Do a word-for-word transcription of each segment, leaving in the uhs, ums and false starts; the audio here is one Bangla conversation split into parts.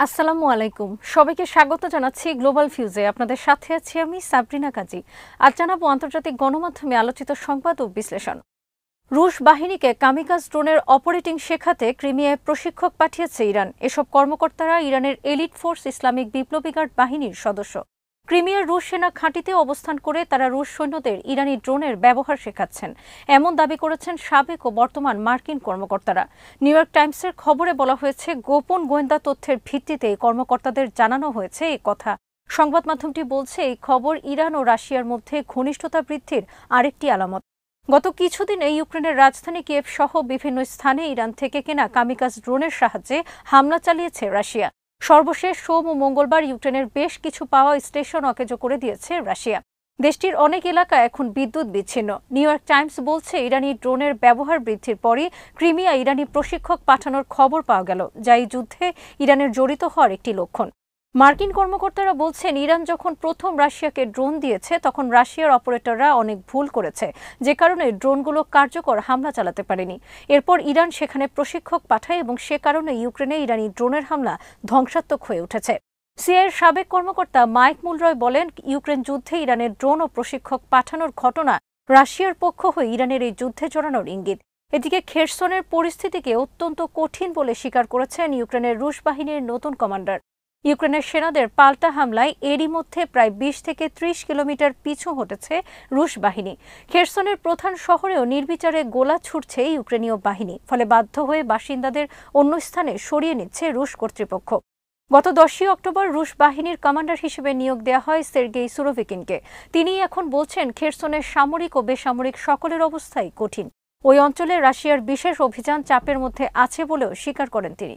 আসসালামু আলাইকুম। সবাইকে স্বাগত জানাচ্ছি গ্লোবাল ফিউজে। আপনাদের সাথে আছি আমি সাবরিনা কাজী। আজ জানাবো আন্তর্জাতিক গণমাধ্যমে আলোচিত সংবাদ ও বিশ্লেষণ। রুশ বাহিনীকে কামিকাজ ড্রোনের অপারেটিং শেখাতে ক্রিমিয়ায় প্রশিক্ষক পাঠিয়েছে ইরান। এসব কর্মকর্তারা ইরানের এলিট ফোর্স ইসলামিক বিপ্লবী গার্ড বাহিনীর সদস্য। ক্রিমিয়ার রুশ সেনা ঘাঁটিতে অবস্থান করে তারা রুশ সৈন্যদের ইরানি ড্রোনের ব্যবহার শেখাচ্ছেন, এমন দাবি করেছেন সাবেক ও বর্তমান মার্কিন কর্মকর্তারা। নিউ ইয়র্ক টাইমসের খবরে বলা হয়েছে, গোপন গোয়েন্দা তথ্যের ভিত্তিতে কর্মকর্তাদের জানানো হয়েছে এই কথা। সংবাদ মাধ্যমটি বলছে, এই খবর ইরান ও রাশিয়ার মধ্যে ঘনিষ্ঠতা বৃদ্ধির আরেকটি আলামত। গত কিছুদিনে ইউক্রেনের রাজধানী কিয়েভ সহ বিভিন্ন স্থানে ইরান থেকে কেনা কামিকাজ ড্রোনের সাহায্যে হামলা চালিয়েছে রাশিয়া। সর্বশেষ সোম ও মঙ্গলবার ইউক্রেনের বেশ কিছু পাওয়ার স্টেশন অকেজো করে দিয়েছে রাশিয়া। দেশটির অনেক এলাকা এখন বিদ্যুৎ বিচ্ছিন্ন। নিউ ইয়র্ক টাইমস বলছে, ইরানি ড্রোনের ব্যবহার বৃদ্ধির পরই ক্রিমিয়া ইরানি প্রশিক্ষক পাঠানোর খবর পাওয়া গেল, যা এই যুদ্ধে ইরানের জড়িত হওয়ার একটি লক্ষণ। মার্কিন কর্মকর্তারা বলছেন, ইরান যখন প্রথম রাশিয়াকে ড্রোন দিয়েছে তখন রাশিয়ার অপারেটররা অনেক ভুল করেছে, যে কারণে ড্রোনগুলো কার্যকর হামলা চালাতে পারেনি। এরপর ইরান সেখানে প্রশিক্ষক পাঠায় এবং সে কারণে ইউক্রেনে ইরানি ড্রোনের হামলা ধ্বংসাত্মক হয়ে উঠেছে। সিআইএর সাবেক কর্মকর্তা মাইক মুলরয় বলেন, ইউক্রেন যুদ্ধে ইরানের ড্রোন ও প্রশিক্ষক পাঠানোর ঘটনা রাশিয়ার পক্ষ হয়ে ইরানের এই যুদ্ধে জড়ানোর ইঙ্গিত। এদিকে খেরসনের পরিস্থিতিকে অত্যন্ত কঠিন বলে স্বীকার করেছেন ইউক্রেনের রুশ বাহিনীর নতুন কমান্ডার। ইউক্রেনের সেনাদের পাল্টা হামলায় এরই মধ্যে প্রায় বিশ থেকে ত্রিশ কিলোমিটার পিছু হটেছে রুশ বাহিনী। খেরসনের প্রধান শহরেও নির্বিচারে গোলা ছুটছে ইউক্রেনীয় বাহিনী, ফলে বাধ্য হয়ে বাসিন্দাদের অন্য স্থানে সরিয়ে নিচ্ছে রুশ কর্তৃপক্ষ। গত দশই অক্টোবর রুশ বাহিনীর কমান্ডার হিসেবে নিয়োগ দেওয়া হয় সের্গেই সুরোভিকিনকে। তিনি এখন বলছেন, খেরসনের সামরিক ও বেসামরিক সকলের অবস্থাই কঠিন। ওই অঞ্চলে রাশিয়ার বিশেষ অভিযান চাপের মধ্যে আছে বলেও স্বীকার করেন তিনি।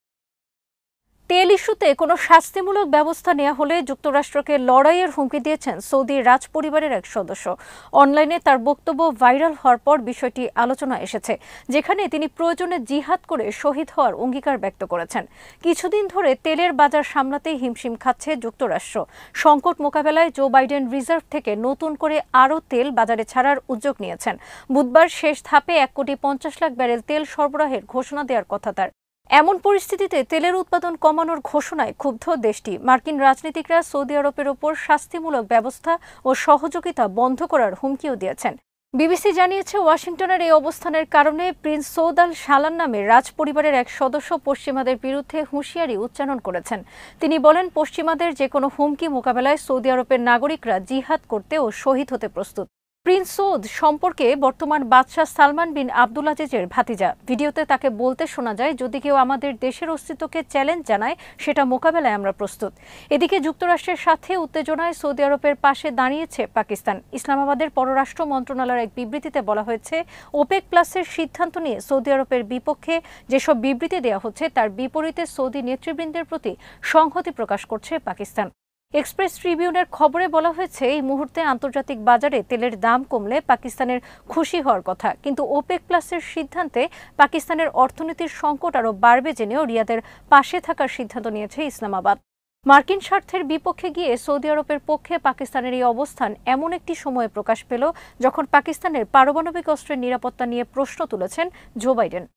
তেল ইস্যুতে কোনো শাস্তিমূলক ব্যবস্থা নেওয়া হলে যুক্তরাষ্ট্রকে লড়াইয়ের হুমকি দিয়েছেন সৌদি রাজপরিবারের এক সদস্য। অনলাইনে তার বক্তব্য ভাইরাল হওয়ার পর বিষয়টি আলোচনা এসেছে, যেখানে তিনি প্রয়োজনে জিহাদ করে শহীদ হওয়ার অঙ্গীকার ব্যক্ত করেছেন। কিছুদিন ধরে তেলের বাজার সামলাতে হিমশিম খাচ্ছে যুক্তরাষ্ট্র। সংকট মোকাবেলায় জো বাইডেন রিজার্ভ থেকে নতুন করে আরও তেল বাজারে ছাড়ার উদ্যোগ নিয়েছেন। বুধবার শেষ ধাপে এক কোটি পঞ্চাশ লাখ ব্যারেল তেল সরবরাহের ঘোষণা দেওয়ার কথা তার। এমন পরিস্থিতিতে তেলের উৎপাদন কমানোর ঘোষণায় ক্ষুব্ধ দেশটি। মার্কিন রাজনীতিকরা সৌদি আরবের ওপর শাস্তিমূলক ব্যবস্থা ও সহযোগিতা বন্ধ করার হুমকিও দিয়েছেন। বিবিসি জানিয়েছে, ওয়াশিংটনের এই অবস্থানের কারণে প্রিন্স সৌদ আল শালান নামের রাজপরিবারের এক সদস্য পশ্চিমাদের বিরুদ্ধে হুঁশিয়ারি উচ্চারণ করেছেন। তিনি বলেন, পশ্চিমাদের যে কোনো হুমকি মোকাবেলায় সৌদি আরবের নাগরিকরা জিহাদ করতে ও শহীদ হতে প্রস্তুত। প্রিন্স সৌদ সম্পর্কে বর্তমান বাদশাহ সালমান বিন আবদুলাজিজের ভাতিজা। ভিডিওতে তাকে বলতে শোনা যায়, যদি কেউ আমাদের দেশের অস্তিত্বকে চ্যালেঞ্জ জানায়, সেটা মোকাবেলায় আমরা প্রস্তুত। এদিকে যুক্তরাষ্ট্রের সাথে উত্তেজনায় সৌদি আরবের পাশে দাঁড়িয়েছে পাকিস্তান। ইসলামাবাদের পররাষ্ট্র মন্ত্রণালয়ের এক বিবৃতিতে বলা হয়েছে, ওপেক প্লাসের সিদ্ধান্ত নিয়ে সৌদি আরবের বিপক্ষে যেসব বিবৃতি দেওয়া হচ্ছে তার বিপরীতে সৌদি নেতৃবৃন্দের প্রতি সংহতি প্রকাশ করছে পাকিস্তান। এক্সপ্রেস ট্রিবিউনের খবরে বলা হয়েছে, এই মুহূর্তে আন্তর্জাতিক বাজারে তেলের দাম কমলে পাকিস্তানের খুশি হওয়ার কথা, কিন্তু ওপেক প্লাসের সিদ্ধান্তে পাকিস্তানের অর্থনীতির সংকট আরও বাড়বে জেনেও রিয়াদের পাশে থাকার সিদ্ধান্ত নিয়েছে ইসলামাবাদ। মার্কিন স্বার্থের বিপক্ষে গিয়ে সৌদি আরবের পক্ষে পাকিস্তানের এই অবস্থান এমন একটি সময়ে প্রকাশ পেল যখন পাকিস্তানের পারমাণবিক অস্ত্রের নিরাপত্তা নিয়ে প্রশ্ন তুলেছেন জো বাইডেন।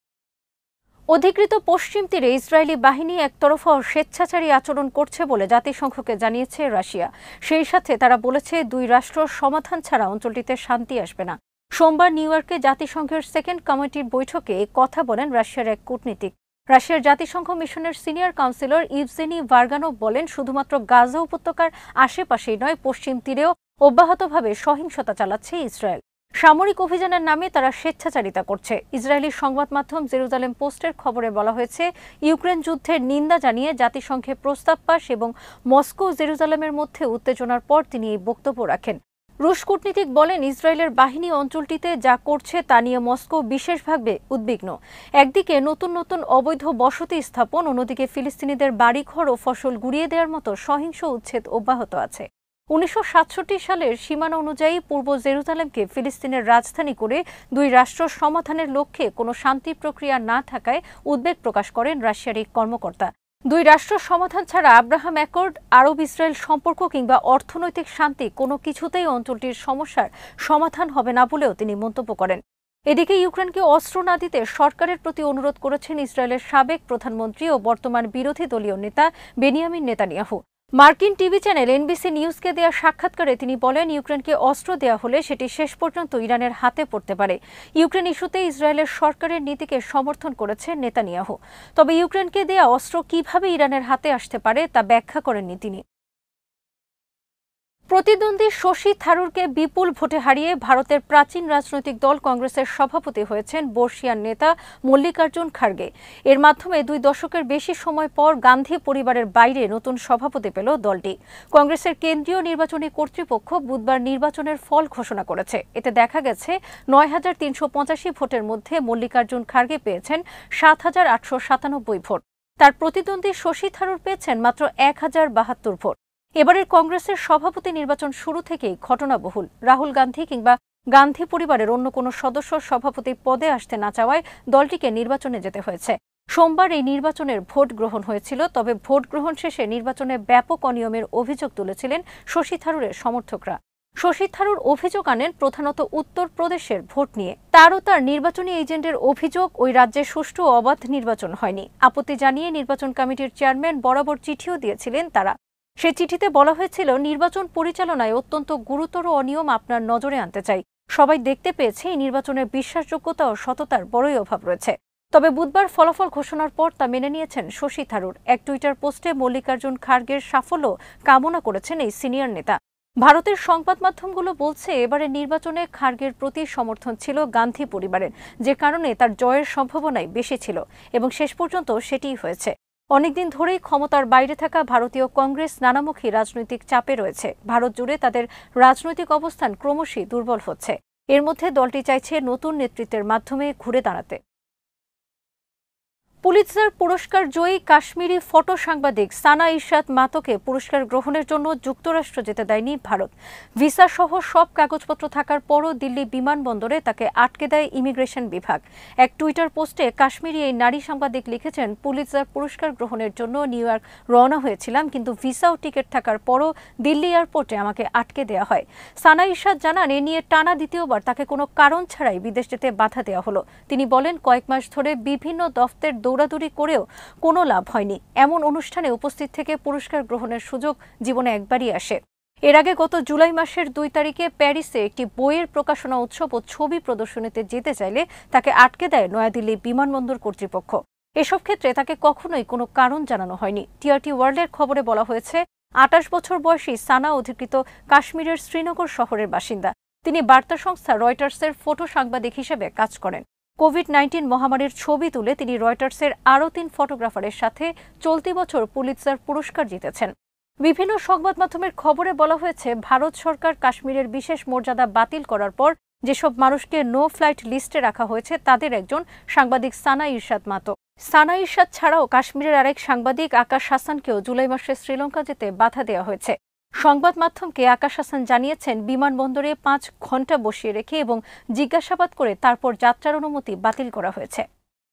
অধিকৃত পশ্চিম তীরে ইসরায়েলি বাহিনী একতরফা ও স্বেচ্ছাচারী আচরণ করছে বলে জাতিসংঘকে জানিয়েছে রাশিয়া। সেই সাথে তারা বলেছে, দুই রাষ্ট্র সমাধান ছাড়া অঞ্চলটিতে শান্তি আসবে না। সোমবার নিউ ইয়র্কে জাতিসংঘের সেকেন্ড কমিটির বৈঠকে এই কথা বলেন রাশিয়ার এক কূটনীতিক। রাশিয়ার জাতিসংঘ মিশনের সিনিয়র কাউন্সিলর ইভজেনি ভার্গানোভ বলেন, শুধুমাত্র গাজা উপত্যকার আশেপাশেই নয়, পশ্চিম তীরেও অব্যাহতভাবে সহিংসতা চালাচ্ছে ইসরায়েল। সামরিক অভিযানের নামে তারা স্বেচ্ছাচারিতা করছে। ইসরায়েলি সংবাদ মাধ্যম জেরুজালেম পোস্টের খবরে বলা হয়েছে, ইউক্রেন যুদ্ধের নিন্দা জানিয়ে জাতিসংঘে প্রস্তাব পাস এবং মস্কো ও জেরুজালেমের মধ্যে উত্তেজনার পর তিনি এই বক্তব্য রাখেন। রুশ কূটনীতিক বলেন, ইসরায়েলের বাহিনী অঞ্চলটিতে যা করছে তা নিয়ে মস্কো বিশেষভাবে উদ্বিগ্ন। একদিকে নতুন নতুন অবৈধ বসতি স্থাপন, অন্যদিকে ফিলিস্তিনিদের বাড়িঘর ও ফসল গুড়িয়ে দেওয়ার মতো সহিংস উচ্ছেদ অব্যাহত আছে। উনিশশো সাতষট্টি সালের সীমানা অনুযায়ী পূর্ব জেরুজালেমকে ফিলিস্তিনের রাজধানী করে দুই রাষ্ট্র সমাধানের লক্ষ্যে কোনো শান্তি প্রক্রিয়া না থাকায় উদ্বেগ প্রকাশ করেন রাশিয়ার এক কর্মকর্তা। দুই রাষ্ট্র সমাধান ছাড়া আব্রাহাম অ্যাকর্ড, আরব ইসরায়েল সম্পর্ক কিংবা অর্থনৈতিক শান্তি কোনো কিছুতেই অঞ্চলটির সমস্যার সমাধান হবে না বলেও তিনি মন্তব্য করেন। এদিকে ইউক্রেনকে অস্ত্র না দিতে সরকারের প্রতি অনুরোধ করেছেন ইসরায়েলের সাবেক প্রধানমন্ত্রী ও বর্তমান বিরোধী দলীয় নেতা বেনিয়ামিন নেতানিয়াহু। মার্কিন টিভি চ্যানেল এনবিসি নিউজকে দেয়া সাক্ষাৎকারে তিনি বলেন, ইউক্রেনকে অস্ত্র দেওয়া হলে সেটি শেষ পর্যন্ত ইরানের হাতে পড়তে পারে। ইউক্রেন ইস্যুতে ইসরায়েলের সরকারের নীতিকে সমর্থন করেছেন নেতানিয়াহু। তবে ইউক্রেনকে দেয়া অস্ত্র কিভাবে ইরানের হাতে আসতে পারে তা ব্যাখ্যা করেননি তিনি। প্রতিদ্বন্দ্বী শশী থারুরকে বিপুল ভোটে হারিয়ে ভারতের প্রাচীন রাজনৈতিক দল কংগ্রেসের সভাপতি হয়েছেন বর্ষিয়ান নেতা মল্লিকার্জুন খার্গে। এর মাধ্যমে দুই দশকের বেশি সময় পর গান্ধী পরিবারের বাইরে নতুন সভাপতি পেল দলটি। কংগ্রেসের কেন্দ্রীয় নির্বাচনী কর্তৃপক্ষ বুধবার নির্বাচনের ফল ঘোষণা করেছে। এতে দেখা গেছে নয় হাজার তিনশো পঁচাশি ভোটের মধ্যে মল্লিকার্জুন খার্গে পেয়েছেন সাত হাজার আটশো সাতানব্বই ভোট। তার প্রতিদ্বন্দ্বী শশী থারুর পেয়েছেন মাত্র এক হাজার বাহাত্তর ভোট। এবারের কংগ্রেসের সভাপতি নির্বাচন শুরু থেকেই ঘটনাবহুল। রাহুল গান্ধী কিংবা গান্ধী পরিবারের অন্য কোনো সদস্য সভাপতি পদে আসতে না চাওয়ায় দলটিকে নির্বাচনে যেতে হয়েছে। সোমবার এই নির্বাচনের ভোট গ্রহণ হয়েছিল, তবে ভোট গ্রহণ শেষে নির্বাচনে ব্যাপক অনিয়মের অভিযোগ তুলেছিলেন শশী থারুরের সমর্থকরা। শশী থারুর অভিযোগ আনেন প্রধানত উত্তরপ্রদেশের ভোট নিয়ে। তারও তার নির্বাচনী এজেন্টের অভিযোগ, ওই রাজ্যে সুষ্ঠু ও অবাধ নির্বাচন হয়নি। আপত্তি জানিয়ে নির্বাচন কমিটির চেয়ারম্যান বরাবর চিঠিও দিয়েছিলেন তারা। সে চিঠিতে বলা হয়েছিল, নির্বাচন পরিচালনায় অত্যন্ত গুরুতর অনিয়ম আপনার নজরে আনতে চাই। সবাই দেখতে পেয়েছে এই নির্বাচনের বিশ্বাসযোগ্যতা ও সততার বড়ই অভাব রয়েছে। তবে বুধবার ফলাফল ঘোষণার পর তা মেনে নিয়েছেন শশী থারুর। এক টুইটার পোস্টে মল্লিকার্জুন খার্গের সাফল্য কামনা করেছেন এই সিনিয়র নেতা। ভারতের সংবাদ মাধ্যমগুলো বলছে, এবারে নির্বাচনে খার্গের প্রতি সমর্থন ছিল গান্ধী পরিবারের, যে কারণে তার জয়ের সম্ভাবনাই বেশি ছিল এবং শেষ পর্যন্ত সেটিই হয়েছে। অনেকদিন ধরেই ক্ষমতার বাইরে থাকা ভারতীয় কংগ্রেস নানামুখী রাজনৈতিক চাপে রয়েছে। ভারত জুড়ে তাদের রাজনৈতিক অবস্থান ক্রমশই দুর্বল হচ্ছে। এর মধ্যে দলটি চাইছে নতুন নেতৃত্বের মাধ্যমে ঘুরে দাঁড়াতে। পুলিৎজার পুরস্কার জয়ী কাশ্মীরি ফটো সাংবাদিক সানা ইরশাদ মাতোকে পুরস্কার গ্রহণের জন্য যুক্তরাষ্ট্র যেতে দেয়নি ভারত। ভিসা সহ সব কাগজপত্র থাকার পরও দিল্লি বিমানবন্দরে তাকে আটকে দেয় ইমিগ্রেশন বিভাগ। এক টুইটার পোস্টে কাশ্মীরি এই নারী সাংবাদিক লিখেছেন, পুলিৎজার পুরস্কার গ্রহণের জন্য নিউ ইয়র্ক রওনা হয়েছিলাম, কিন্তু ভিসা ও টিকিট থাকার পরও দিল্লি এয়ারপোর্টে আমাকে আটকে দেওয়া হয়। সানা ইরশাদ জানান, এ নিয়ে টানা দ্বিতীয়বার তাকে কোনো কারণ ছাড়াই বিদেশ যেতে বাধা দেওয়া হলো। তিনি বলেন, কয়েক মাস ধরে বিভিন্ন দফতর দৌড়াদৌড়ি করেও কোনো লাভ হয়নি। এমন অনুষ্ঠানে উপস্থিত থেকে পুরস্কার গ্রহণের সুযোগ জীবনে একবারই আসে। এর আগে গত জুলাই মাসের দুই তারিখে প্যারিসে একটি বইয়ের প্রকাশনা উৎসব ও ছবি প্রদর্শনীতে যেতে চাইলে তাকে আটকে দেয় নয়াদিল্লি বিমানবন্দর কর্তৃপক্ষ। এসব ক্ষেত্রে তাকে কখনোই কোনো কারণ জানানো হয়নি। টিআরটি ওয়ার্ল্ডের খবরে বলা হয়েছে, আটাশ বছর বয়সী সানা অধিকৃত কাশ্মীরের শ্রীনগর শহরের বাসিন্দা। তিনি বার্তা সংস্থা রয়টার্সের ফটো সাংবাদিক হিসেবে কাজ করেন। কোভিড নাইন্টিন মহামারীর ছবি তুলে তিনি রয়টার্সের আরও তিন ফটোগ্রাফারের সাথে চলতি বছর পুলিৎজার পুরস্কার জিতেছেন। বিভিন্ন সংবাদ মাধ্যমের খবরে বলা হয়েছে, ভারত সরকার কাশ্মীরের বিশেষ মর্যাদা বাতিল করার পর যেসব মানুষকে নো ফ্লাইট লিস্টে রাখা হয়েছে তাদের একজন সাংবাদিক সানা ইরশাদ মাতো। সানা ইরশাদ ছাড়াও কাশ্মীরের আরেক সাংবাদিক আকাশ হাসানকেও জুলাই মাসে শ্রীলঙ্কা যেতে বাধা দেওয়া হয়েছে। সংবাদ মাধ্যমকে আকাশ হাসান জানিয়েছেন, বিমানবন্দরে পাঁচ ঘণ্টা বসিয়ে রেখে এবং জিজ্ঞাসাবাদ করে তারপর যাত্রার অনুমতি বাতিল করা হয়েছে।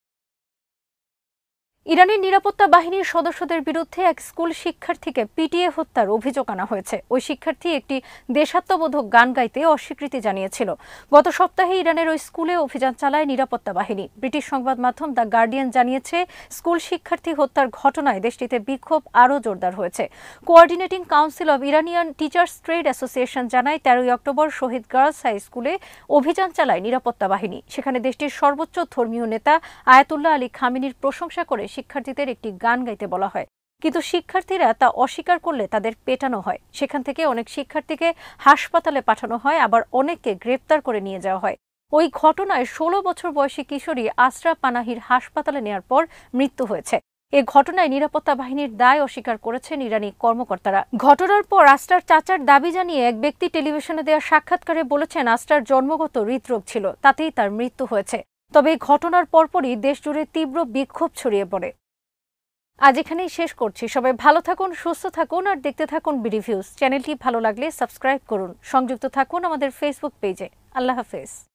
ইরানের নিরাপত্তা বাহিনীর সদস্যদের বিরুদ্ধে এক স্কুল শিক্ষার্থীকে পিটিয়ে হত্যার অভিযোগ আনা হয়েছে। ওই শিক্ষার্থী একটি দেশাত্মবোধক গান গাইতে অস্বীকৃতি জানিয়েছিল। গত সপ্তাহে ইরানের ওই স্কুলে অভিযান চালায় নিরাপত্তা বাহিনী। ব্রিটিশ সংবাদ মাধ্যম দ্য গার্ডিয়ান জানিয়েছে, স্কুল শিক্ষার্থী হত্যার ঘটনায় দেশটিতে বিক্ষোভ আরও জোরদার হয়েছে। Coordinating council of Iranian teachers trade association জানায়, তেরোই অক্টোবর শহীদ গার্লস হাই স্কুলে অভিযান চালায় নিরাপত্তা বাহিনী। সেখানে দেশটির সর্বোচ্চ ধর্মীয় নেতা আয়াতুল্লাহ আলী খামেনির প্রশংসা করে শিক্ষার্থীদের একটি গান গাইতে বলা হয়, কিন্তু শিক্ষার্থীরা তা অস্বীকার করলে তাদের পেটানো হয়। সেখান থেকে অনেক শিক্ষার্থীকে হাসপাতালে পাঠানো হয়, আবার অনেককে গ্রেপ্তার করে নিয়ে যাওয়া হয়। ওই ঘটনায় ষোলো বছর বয়সী কিশোরী আসরা পানাহির হাসপাতালে নেওয়ার পর মৃত্যু হয়েছে। এ ঘটনায় নিরাপত্তা বাহিনীর দায় অস্বীকার করেছেন ইরানি কর্মকর্তারা। ঘটনার পর আসরার চাচার দাবি জানিয়ে এক ব্যক্তি টেলিভিশনে দেওয়া সাক্ষাৎকারে বলেছেন, আসরার জন্মগত হৃদরোগ ছিল, তাতেই তার মৃত্যু হয়েছে। তবে এই ঘটনার পরপরই দেশজুড়ে তীব্র বিক্ষোভ ছড়িয়ে পড়ে। আজ এখানেই শেষ করছি। সবাই ভালো থাকুন, সুস্থ থাকুন আর দেখতে থাকুন বিডি ভিউজ। চ্যানেলটি ভালো লাগলে সাবস্ক্রাইব করুন। সংযুক্ত থাকুন আমাদের ফেসবুক পেজে। আল্লাহ হাফেজ।